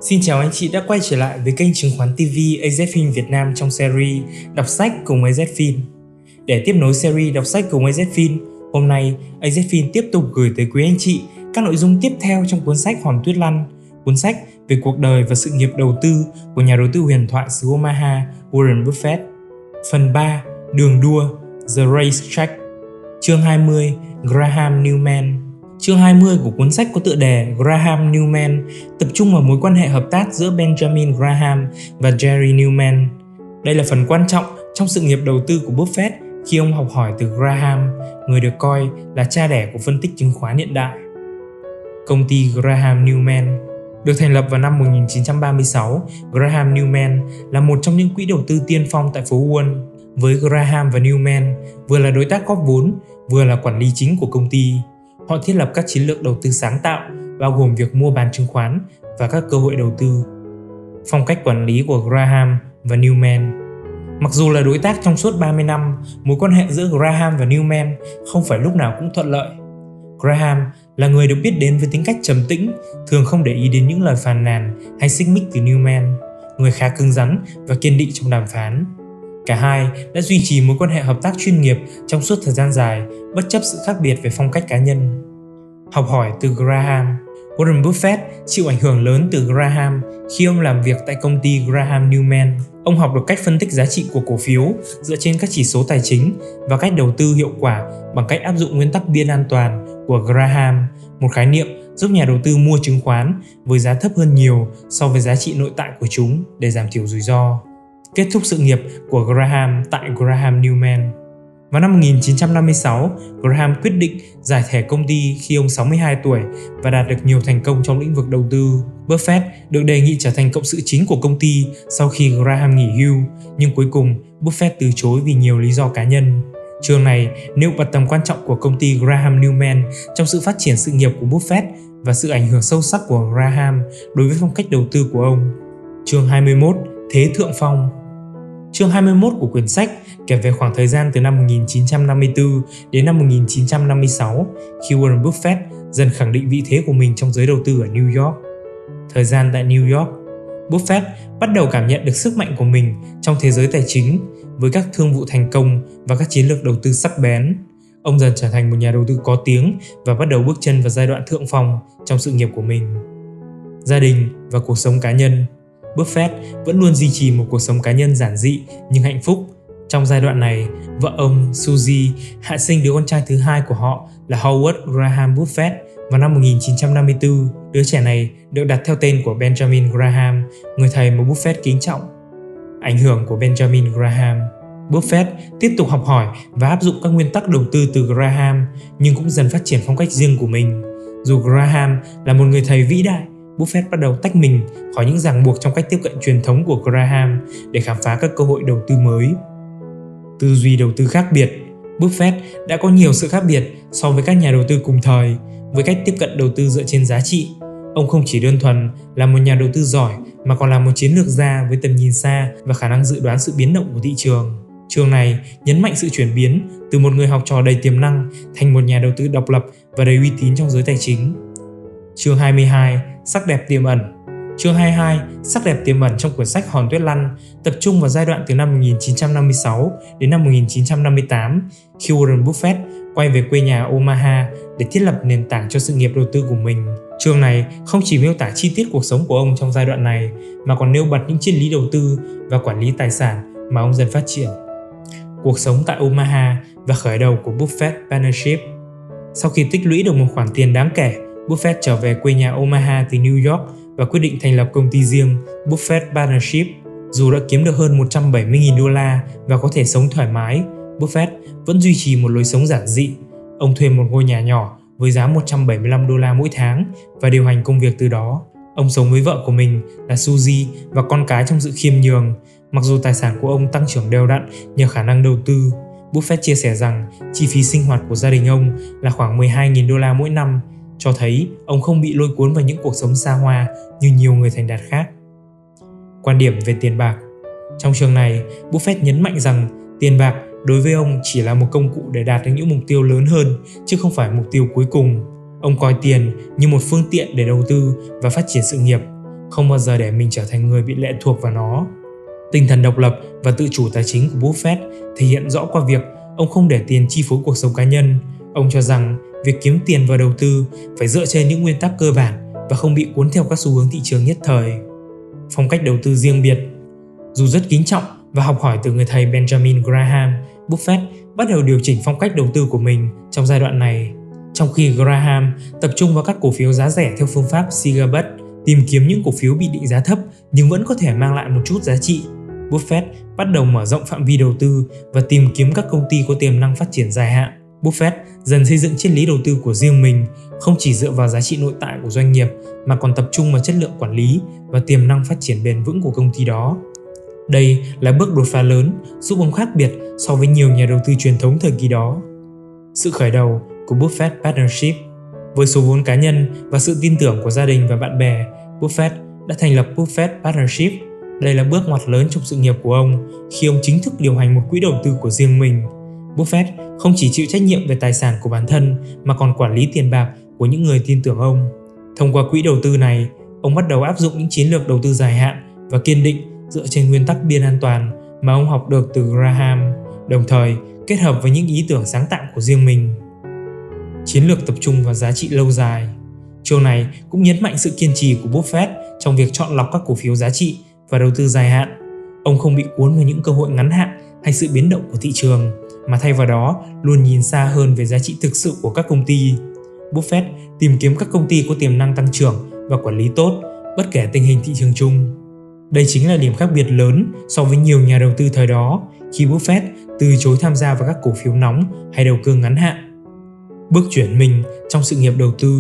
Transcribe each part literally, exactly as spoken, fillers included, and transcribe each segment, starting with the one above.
Xin chào anh chị đã quay trở lại với kênh chứng khoán ti vi a zét Fin Việt Nam trong series Đọc sách cùng a zét Fin. Để tiếp nối series Đọc sách cùng a zét Fin, hôm nay a zét Fin tiếp tục gửi tới quý anh chị các nội dung tiếp theo trong cuốn sách Hòn Tuyết Lăn, cuốn sách về cuộc đời và sự nghiệp đầu tư của nhà đầu tư huyền thoại xứ Omaha Warren Buffett. Phần ba, Đường đua, The Racetrack. Chương hai mươi, Graham Newman. Chương hai mươi của cuốn sách có tựa đề Graham Newman tập trung vào mối quan hệ hợp tác giữa Benjamin Graham và Jerry Newman. Đây là phần quan trọng trong sự nghiệp đầu tư của Buffett khi ông học hỏi từ Graham, người được coi là cha đẻ của phân tích chứng khoán hiện đại. Công ty Graham Newman được thành lập vào năm một nghìn chín trăm ba mươi sáu. Graham Newman là một trong những quỹ đầu tư tiên phong tại phố Wall. Với Graham và Newman vừa là đối tác góp vốn, vừa là quản lý chính của công ty. Họ thiết lập các chiến lược đầu tư sáng tạo, bao gồm việc mua bán chứng khoán và các cơ hội đầu tư. Phong cách quản lý của Graham và Newman. Mặc dù là đối tác trong suốt ba mươi năm, mối quan hệ giữa Graham và Newman không phải lúc nào cũng thuận lợi. Graham là người được biết đến với tính cách trầm tĩnh, thường không để ý đến những lời phàn nàn hay xích mích từ Newman, người khá cứng rắn và kiên định trong đàm phán. Cả hai đã duy trì mối quan hệ hợp tác chuyên nghiệp trong suốt thời gian dài, bất chấp sự khác biệt về phong cách cá nhân. Học hỏi từ Graham. Warren Buffett chịu ảnh hưởng lớn từ Graham khi ông làm việc tại công ty Graham Newman. Ông học được cách phân tích giá trị của cổ phiếu dựa trên các chỉ số tài chính và cách đầu tư hiệu quả bằng cách áp dụng nguyên tắc biên an toàn của Graham, một khái niệm giúp nhà đầu tư mua chứng khoán với giá thấp hơn nhiều so với giá trị nội tại của chúng để giảm thiểu rủi ro. Kết thúc sự nghiệp của Graham tại Graham Newman. Vào năm một nghìn chín trăm năm mươi sáu, Graham quyết định giải thể công ty khi ông sáu mươi hai tuổi và đạt được nhiều thành công trong lĩnh vực đầu tư. Buffett được đề nghị trở thành cộng sự chính của công ty sau khi Graham nghỉ hưu, nhưng cuối cùng Buffett từ chối vì nhiều lý do cá nhân. Chương này nêu bật tầm quan trọng của công ty Graham Newman trong sự phát triển sự nghiệp của Buffett và sự ảnh hưởng sâu sắc của Graham đối với phong cách đầu tư của ông. Chương hai mươi mốt, Thế thượng phong. Chương hai mươi mốt của quyển sách kể về khoảng thời gian từ năm một nghìn chín trăm năm mươi tư đến năm một nghìn chín trăm năm mươi sáu khi Warren Buffett dần khẳng định vị thế của mình trong giới đầu tư ở New York. Thời gian tại New York, Buffett bắt đầu cảm nhận được sức mạnh của mình trong thế giới tài chính với các thương vụ thành công và các chiến lược đầu tư sắc bén. Ông dần trở thành một nhà đầu tư có tiếng và bắt đầu bước chân vào giai đoạn thượng phong trong sự nghiệp của mình. Gia đình và cuộc sống cá nhân. Buffett vẫn luôn duy trì một cuộc sống cá nhân giản dị nhưng hạnh phúc. Trong giai đoạn này, vợ ông Suzy hạ sinh đứa con trai thứ hai của họ là Howard Graham Buffett vào năm một nghìn chín trăm năm mươi tư. Đứa trẻ này được đặt theo tên của Benjamin Graham, người thầy mà Buffett kính trọng. Ảnh hưởng của Benjamin Graham. Buffett tiếp tục học hỏi và áp dụng các nguyên tắc đầu tư từ Graham, nhưng cũng dần phát triển phong cách riêng của mình. Dù Graham là một người thầy vĩ đại, Buffett bắt đầu tách mình khỏi những ràng buộc trong cách tiếp cận truyền thống của Graham để khám phá các cơ hội đầu tư mới. Tư duy đầu tư khác biệt. Buffett đã có nhiều sự khác biệt so với các nhà đầu tư cùng thời với cách tiếp cận đầu tư dựa trên giá trị. Ông không chỉ đơn thuần là một nhà đầu tư giỏi mà còn là một chiến lược gia với tầm nhìn xa và khả năng dự đoán sự biến động của thị trường. Chương này nhấn mạnh sự chuyển biến từ một người học trò đầy tiềm năng thành một nhà đầu tư độc lập và đầy uy tín trong giới tài chính. Chương hai mươi hai, Sắc đẹp tiềm ẩn. Chương hai mươi hai, Sắc đẹp tiềm ẩn trong quyển sách Hòn Tuyết Lăn tập trung vào giai đoạn từ năm một nghìn chín trăm năm mươi sáu đến năm một nghìn chín trăm năm mươi tám khi Warren Buffett quay về quê nhà Omaha để thiết lập nền tảng cho sự nghiệp đầu tư của mình. Chương này không chỉ miêu tả chi tiết cuộc sống của ông trong giai đoạn này mà còn nêu bật những triết lý đầu tư và quản lý tài sản mà ông dần phát triển. Cuộc sống tại Omaha và khởi đầu của Buffett Partnership. Sau khi tích lũy được một khoản tiền đáng kể, Buffett trở về quê nhà Omaha từ New York và quyết định thành lập công ty riêng Buffett Partnership. Dù đã kiếm được hơn một trăm bảy mươi nghìn đô la và có thể sống thoải mái, Buffett vẫn duy trì một lối sống giản dị. Ông thuê một ngôi nhà nhỏ với giá một trăm bảy mươi lăm đô la mỗi tháng và điều hành công việc từ đó. Ông sống với vợ của mình là Suzy và con cái trong sự khiêm nhường. Mặc dù tài sản của ông tăng trưởng đều đặn nhờ khả năng đầu tư, Buffett chia sẻ rằng chi phí sinh hoạt của gia đình ông là khoảng mười hai nghìn đô la mỗi năm, cho thấy ông không bị lôi cuốn vào những cuộc sống xa hoa như nhiều người thành đạt khác. Quan điểm về tiền bạc. Trong chương này, Buffett nhấn mạnh rằng tiền bạc đối với ông chỉ là một công cụ để đạt được những mục tiêu lớn hơn, chứ không phải mục tiêu cuối cùng. Ông coi tiền như một phương tiện để đầu tư và phát triển sự nghiệp, không bao giờ để mình trở thành người bị lệ thuộc vào nó. Tinh thần độc lập và tự chủ tài chính của Buffett thể hiện rõ qua việc ông không để tiền chi phối cuộc sống cá nhân. Ông cho rằng việc kiếm tiền và đầu tư phải dựa trên những nguyên tắc cơ bản và không bị cuốn theo các xu hướng thị trường nhất thời. Phong cách đầu tư riêng biệt. Dù rất kính trọng và học hỏi từ người thầy Benjamin Graham, Buffett bắt đầu điều chỉnh phong cách đầu tư của mình trong giai đoạn này. Trong khi Graham tập trung vào các cổ phiếu giá rẻ theo phương pháp Sigabat, tìm kiếm những cổ phiếu bị định giá thấp nhưng vẫn có thể mang lại một chút giá trị, Buffett bắt đầu mở rộng phạm vi đầu tư và tìm kiếm các công ty có tiềm năng phát triển dài hạn. Buffett dần xây dựng triết lý đầu tư của riêng mình, không chỉ dựa vào giá trị nội tại của doanh nghiệp mà còn tập trung vào chất lượng quản lý và tiềm năng phát triển bền vững của công ty đó. Đây là bước đột phá lớn giúp ông khác biệt so với nhiều nhà đầu tư truyền thống thời kỳ đó. Sự khởi đầu của Buffett Partnership. Với số vốn cá nhân và sự tin tưởng của gia đình và bạn bè, Buffett đã thành lập Buffett Partnership. Đây là bước ngoặt lớn trong sự nghiệp của ông khi ông chính thức điều hành một quỹ đầu tư của riêng mình. Buffett không chỉ chịu trách nhiệm về tài sản của bản thân mà còn quản lý tiền bạc của những người tin tưởng ông. Thông qua quỹ đầu tư này, ông bắt đầu áp dụng những chiến lược đầu tư dài hạn và kiên định dựa trên nguyên tắc biên an toàn mà ông học được từ Graham, đồng thời kết hợp với những ý tưởng sáng tạo của riêng mình. Chiến lược tập trung vào giá trị lâu dài. Chương này cũng nhấn mạnh sự kiên trì của Buffett trong việc chọn lọc các cổ phiếu giá trị và đầu tư dài hạn. Ông không bị cuốn vào những cơ hội ngắn hạn hay sự biến động của thị trường, mà thay vào đó luôn nhìn xa hơn về giá trị thực sự của các công ty. Buffett tìm kiếm các công ty có tiềm năng tăng trưởng và quản lý tốt, bất kể tình hình thị trường chung. Đây chính là điểm khác biệt lớn so với nhiều nhà đầu tư thời đó, khi Buffett từ chối tham gia vào các cổ phiếu nóng hay đầu cơ ngắn hạn. Bước chuyển mình trong sự nghiệp đầu tư.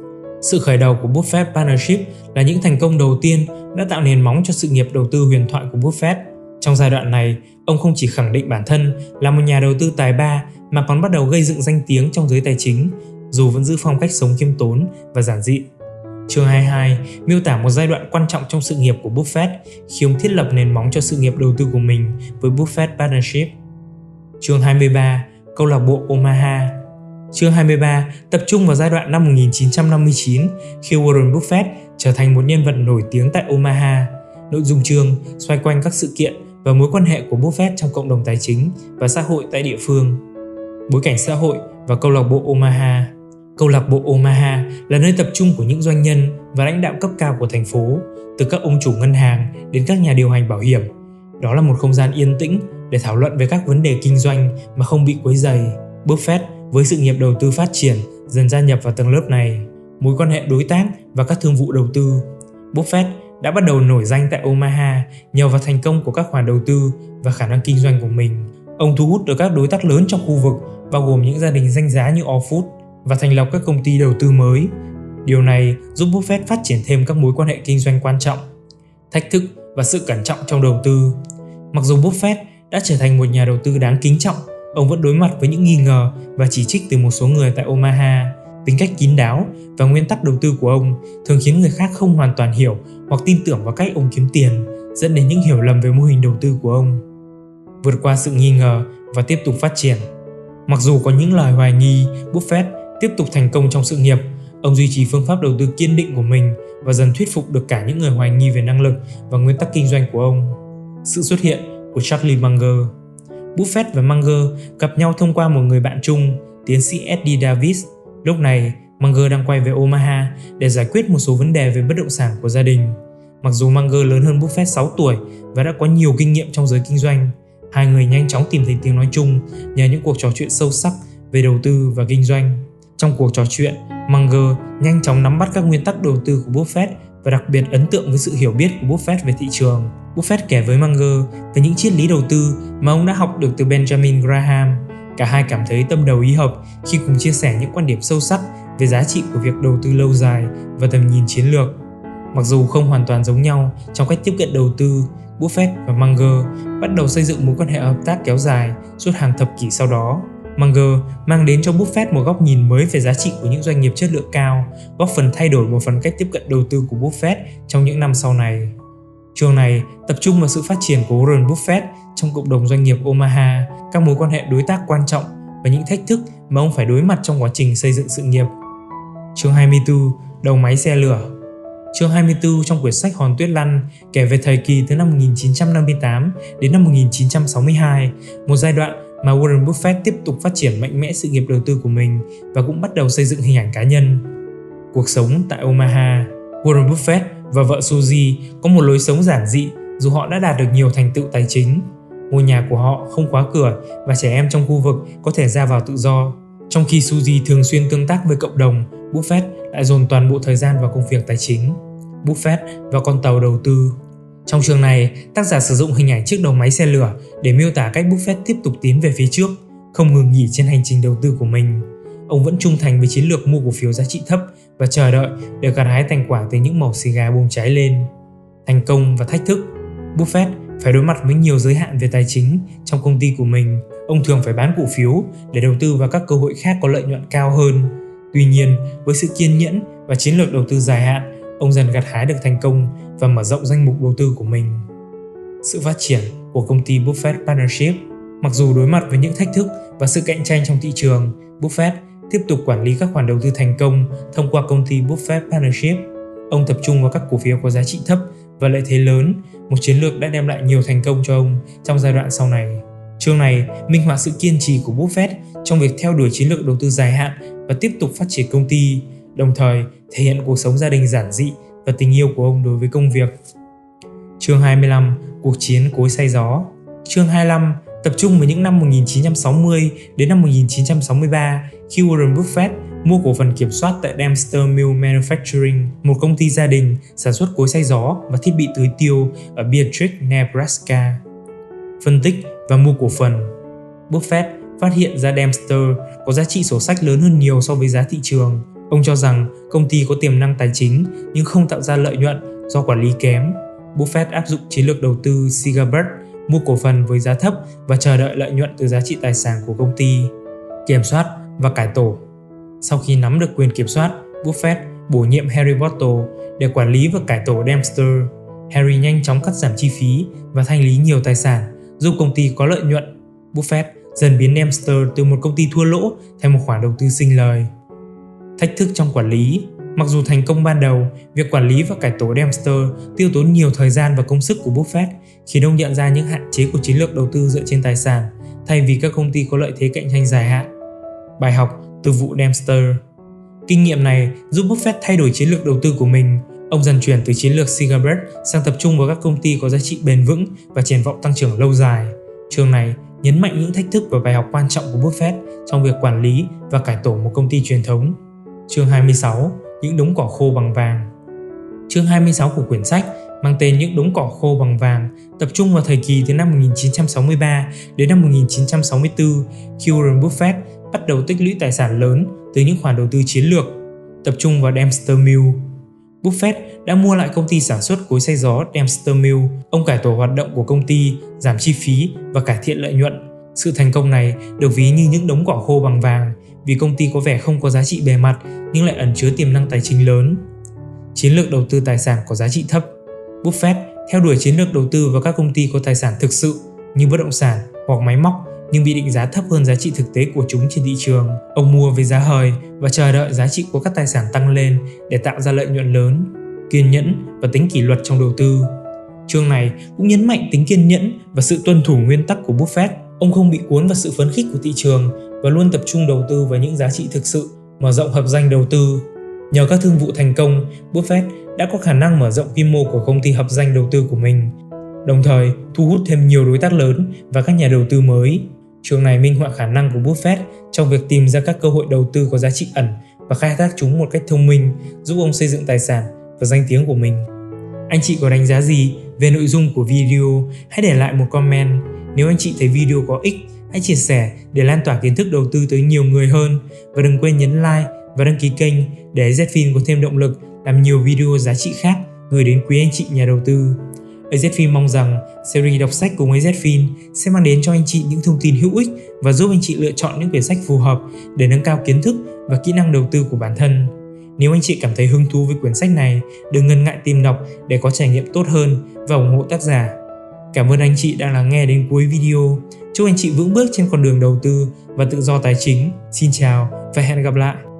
Sự khởi đầu của Buffett Partnership là những thành công đầu tiên đã tạo nền móng cho sự nghiệp đầu tư huyền thoại của Buffett. Trong giai đoạn này, ông không chỉ khẳng định bản thân là một nhà đầu tư tài ba mà còn bắt đầu gây dựng danh tiếng trong giới tài chính, dù vẫn giữ phong cách sống khiêm tốn và giản dị. Chương hai mươi hai miêu tả một giai đoạn quan trọng trong sự nghiệp của Buffett khi ông thiết lập nền móng cho sự nghiệp đầu tư của mình với Buffett Partnership. Chương hai mươi ba Câu lạc bộ Omaha. Chương hai mươi ba tập trung vào giai đoạn năm một nghìn chín trăm năm mươi chín khi Warren Buffett trở thành một nhân vật nổi tiếng tại Omaha. Nội dung chương xoay quanh các sự kiện và mối quan hệ của Buffett trong cộng đồng tài chính và xã hội tại địa phương. Bối cảnh xã hội và câu lạc bộ Omaha. Câu lạc bộ Omaha là nơi tập trung của những doanh nhân và lãnh đạo cấp cao của thành phố, từ các ông chủ ngân hàng đến các nhà điều hành bảo hiểm. Đó là một không gian yên tĩnh để thảo luận về các vấn đề kinh doanh mà không bị quấy rầy. Buffett với sự nghiệp đầu tư phát triển dần gia nhập vào tầng lớp này. Mối quan hệ đối tác và các thương vụ đầu tư. Buffett đã bắt đầu nổi danh tại Omaha nhờ vào thành công của các khoản đầu tư và khả năng kinh doanh của mình. Ông thu hút được các đối tác lớn trong khu vực, bao gồm những gia đình danh giá như Allfood, và thành lập các công ty đầu tư mới. Điều này giúp Buffett phát triển thêm các mối quan hệ kinh doanh quan trọng. Thách thức và sự cẩn trọng trong đầu tư. Mặc dù Buffett đã trở thành một nhà đầu tư đáng kính trọng, ông vẫn đối mặt với những nghi ngờ và chỉ trích từ một số người tại Omaha. Tính cách kín đáo và nguyên tắc đầu tư của ông thường khiến người khác không hoàn toàn hiểu hoặc tin tưởng vào cách ông kiếm tiền, dẫn đến những hiểu lầm về mô hình đầu tư của ông. Vượt qua sự nghi ngờ và tiếp tục phát triển. Mặc dù có những lời hoài nghi, Buffett tiếp tục thành công trong sự nghiệp. Ông duy trì phương pháp đầu tư kiên định của mình và dần thuyết phục được cả những người hoài nghi về năng lực và nguyên tắc kinh doanh của ông. Sự xuất hiện của Charlie Munger. Buffett và Munger gặp nhau thông qua một người bạn chung, tiến sĩ Eddie Davis. Lúc này, Munger đang quay về Omaha để giải quyết một số vấn đề về bất động sản của gia đình. Mặc dù Munger lớn hơn Buffett sáu tuổi và đã có nhiều kinh nghiệm trong giới kinh doanh, hai người nhanh chóng tìm thấy tiếng nói chung nhờ những cuộc trò chuyện sâu sắc về đầu tư và kinh doanh. Trong cuộc trò chuyện, Munger nhanh chóng nắm bắt các nguyên tắc đầu tư của Buffett và đặc biệt ấn tượng với sự hiểu biết của Buffett về thị trường. Buffett kể với Munger về những triết lý đầu tư mà ông đã học được từ Benjamin Graham. Cả hai cảm thấy tâm đầu ý hợp khi cùng chia sẻ những quan điểm sâu sắc về giá trị của việc đầu tư lâu dài và tầm nhìn chiến lược. Mặc dù không hoàn toàn giống nhau trong cách tiếp cận đầu tư, Buffett và Munger bắt đầu xây dựng mối quan hệ hợp tác kéo dài suốt hàng thập kỷ sau đó. Munger mang đến cho Buffett một góc nhìn mới về giá trị của những doanh nghiệp chất lượng cao, góp phần thay đổi một phần cách tiếp cận đầu tư của Buffett trong những năm sau này. Chương này tập trung vào sự phát triển của Warren Buffett trong cộng đồng doanh nghiệp Omaha, các mối quan hệ đối tác quan trọng và những thách thức mà ông phải đối mặt trong quá trình xây dựng sự nghiệp. Chương hai mươi tư Đầu máy xe lửa. Chương hai mươi tư trong quyển sách Hòn Tuyết Lăn kể về thời kỳ từ năm một nghìn chín trăm năm mươi tám đến năm một nghìn chín trăm sáu mươi hai, một giai đoạn mà Warren Buffett tiếp tục phát triển mạnh mẽ sự nghiệp đầu tư của mình và cũng bắt đầu xây dựng hình ảnh cá nhân. Cuộc sống tại Omaha. Warren Buffett và vợ Suzy có một lối sống giản dị dù họ đã đạt được nhiều thành tựu tài chính. Ngôi nhà của họ không khóa cửa và trẻ em trong khu vực có thể ra vào tự do. Trong khi Suzy thường xuyên tương tác với cộng đồng, Buffett lại dồn toàn bộ thời gian vào công việc tài chính. Buffett và con tàu đầu tư. Trong chương này, tác giả sử dụng hình ảnh chiếc đầu máy xe lửa để miêu tả cách Buffett tiếp tục tiến về phía trước, không ngừng nghỉ trên hành trình đầu tư của mình. Ông vẫn trung thành với chiến lược mua cổ phiếu giá trị thấp và chờ đợi để gặt hái thành quả từ những mẩu xì gà bùng cháy lên. Thành công và thách thức. Buffett phải đối mặt với nhiều giới hạn về tài chính trong công ty của mình. Ông thường phải bán cổ phiếu để đầu tư vào các cơ hội khác có lợi nhuận cao hơn. Tuy nhiên, với sự kiên nhẫn và chiến lược đầu tư dài hạn, ông dần gặt hái được thành công và mở rộng danh mục đầu tư của mình. Sự phát triển của công ty Buffett Partnership. Mặc dù đối mặt với những thách thức và sự cạnh tranh trong thị trường, Buffett tiếp tục quản lý các khoản đầu tư thành công thông qua công ty Buffett Partnership. Ông tập trung vào các cổ phiếu có giá trị thấp và lợi thế lớn, một chiến lược đã đem lại nhiều thành công cho ông trong giai đoạn sau này. Chương này minh họa sự kiên trì của Buffett trong việc theo đuổi chiến lược đầu tư dài hạn và tiếp tục phát triển công ty, đồng thời thể hiện cuộc sống gia đình giản dị và tình yêu của ông đối với công việc. Chương hai mươi lăm. Cuộc chiến cối xay gió. Chương hai mươi lăm tập trung vào những năm một nghìn chín trăm sáu mươi đến năm một nghìn chín trăm sáu mươi ba khi Warren Buffett mua cổ phần kiểm soát tại Dempster Mill Manufacturing, một công ty gia đình sản xuất cối xay gió và thiết bị tưới tiêu ở Beatrix, Nebraska. Phân tích và mua cổ phần. Buffett phát hiện ra Dempster có giá trị sổ sách lớn hơn nhiều so với giá thị trường. Ông cho rằng công ty có tiềm năng tài chính nhưng không tạo ra lợi nhuận do quản lý kém. Buffett áp dụng chiến lược đầu tư Cigarette, mua cổ phần với giá thấp và chờ đợi lợi nhuận từ giá trị tài sản của công ty. Kiểm soát và cải tổ. Sau khi nắm được quyền kiểm soát, Buffett bổ nhiệm Harry Bottle để quản lý và cải tổ Dempster. Harry nhanh chóng cắt giảm chi phí và thanh lý nhiều tài sản, giúp công ty có lợi nhuận. Buffett dần biến Dempster từ một công ty thua lỗ thành một khoản đầu tư sinh lời. Thách thức trong quản lý. Mặc dù thành công ban đầu, việc quản lý và cải tổ Dempster tiêu tốn nhiều thời gian và công sức của Buffett, khiến ông nhận ra những hạn chế của chiến lược đầu tư dựa trên tài sản thay vì các công ty có lợi thế cạnh tranh dài hạn. Bài học từ vụ Dempster. Kinh nghiệm này giúp Buffett thay đổi chiến lược đầu tư của mình. Ông dần chuyển từ chiến lược Cigarette sang tập trung vào các công ty có giá trị bền vững và triển vọng tăng trưởng lâu dài. Chương này nhấn mạnh những thách thức và bài học quan trọng của Buffett trong việc quản lý và cải tổ một công ty truyền thống. Chương hai mươi sáu. Những đống cỏ khô bằng vàng. Chương hai mươi sáu của quyển sách mang tên Những đống cỏ khô bằng vàng tập trung vào thời kỳ từ năm một nghìn chín trăm sáu mươi ba đến năm một nghìn chín trăm sáu mươi tư khi Warren Buffett bắt đầu tích lũy tài sản lớn từ những khoản đầu tư chiến lược, tập trung vào Dempster Mill. Buffett đã mua lại công ty sản xuất cối xay gió Dempster Mill. Ông cải tổ hoạt động của công ty, giảm chi phí và cải thiện lợi nhuận. Sự thành công này được ví như những đống cỏ khô bằng vàng vì công ty có vẻ không có giá trị bề mặt nhưng lại ẩn chứa tiềm năng tài chính lớn. Chiến lược đầu tư tài sản có giá trị thấp. Buffett theo đuổi chiến lược đầu tư vào các công ty có tài sản thực sự như bất động sản hoặc máy móc nhưng bị định giá thấp hơn giá trị thực tế của chúng trên thị trường. Ông mua với giá hời và chờ đợi giá trị của các tài sản tăng lên để tạo ra lợi nhuận lớn. Kiên nhẫn và tính kỷ luật trong đầu tư. Chương này cũng nhấn mạnh tính kiên nhẫn và sự tuân thủ nguyên tắc của Buffett. Ông không bị cuốn vào sự phấn khích của thị trường và luôn tập trung đầu tư vào những giá trị thực sự, mở rộng hợp danh đầu tư. Nhờ các thương vụ thành công, Buffett đã có khả năng mở rộng quy mô của công ty hợp danh đầu tư của mình, đồng thời thu hút thêm nhiều đối tác lớn và các nhà đầu tư mới. Chương này minh họa khả năng của Buffett trong việc tìm ra các cơ hội đầu tư có giá trị ẩn và khai thác chúng một cách thông minh, giúp ông xây dựng tài sản và danh tiếng của mình. Anh chị có đánh giá gì về nội dung của video? Hãy để lại một comment. Nếu anh chị thấy video có ích, hãy chia sẻ để lan tỏa kiến thức đầu tư tới nhiều người hơn. Và đừng quên nhấn like và đăng ký kênh để Zfin có thêm động lực làm nhiều video giá trị khác gửi đến quý anh chị nhà đầu tư. Zfin mong rằng series đọc sách cùng Zfin sẽ mang đến cho anh chị những thông tin hữu ích và giúp anh chị lựa chọn những quyển sách phù hợp để nâng cao kiến thức và kỹ năng đầu tư của bản thân. Nếu anh chị cảm thấy hứng thú với quyển sách này, đừng ngần ngại tìm đọc để có trải nghiệm tốt hơn và ủng hộ tác giả. Cảm ơn anh chị đã lắng nghe đến cuối video. Chúc anh chị vững bước trên con đường đầu tư và tự do tài chính. Xin chào và hẹn gặp lại!